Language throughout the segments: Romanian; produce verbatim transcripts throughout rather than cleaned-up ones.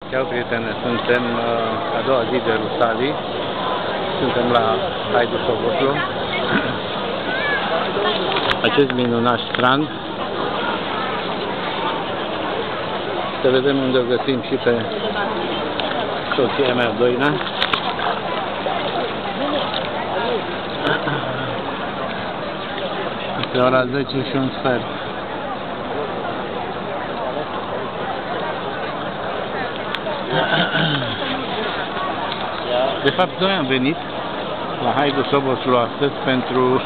Ceau, prietene, suntem uh, a doua zi de Rusalii, suntem la Haidu Sobotlo, acest minunat strand. Să vedem unde o găsim și pe soția mea, Doina. Este ora zece și un sfert. De fapt, noi am venit la Haidu Sobotlo astăzi pentru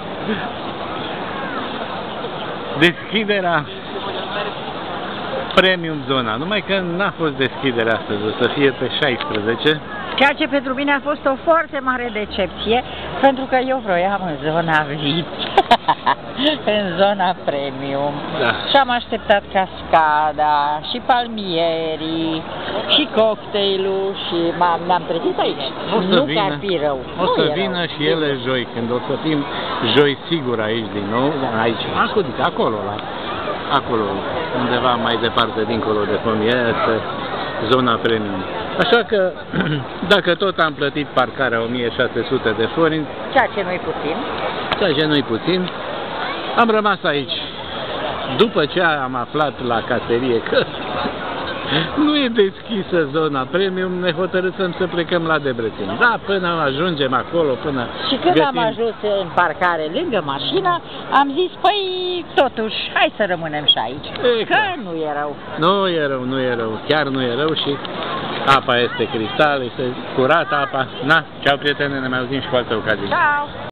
deschiderea Premium Zona. Numai că n-a fost deschidere astăzi, o să fie pe șaisprezece. Ceea ce pentru mine a fost o foarte mare decepție, pentru că eu vroiam în zona V I P, în zona Premium. Da. Și am așteptat cascada, și palmierii, și cocktailul, și ne-am trezit aici. O să nu vină, că ar fi rău. O să nu vină rău. și ele joi, când o să fim joi sigur aici din nou, aici, adică acolo, la, acolo, undeva mai departe, dincolo de Pomie, este zona Premium. Așa că, dacă tot am plătit parcarea o mie șase sute de forinți, Ceea ce nu-i puțin. ceea ce nu-i puțin, am rămas aici. După ce am aflat la caserie că nu e deschisă zona Premium, ne hotărâsem să plecăm la Debrecen. Da, până ajungem acolo, până Și când găsim... am ajuns în parcare lângă mașină, am zis, păi, totuși, hai să rămânem și aici. E, că nu e rău. Nu e rău, nu e rău, chiar nu e rău și apa este cristal, este curată apa. Na, ceau, prietene, ne mai auzim și cu alte ocazii. Ciao!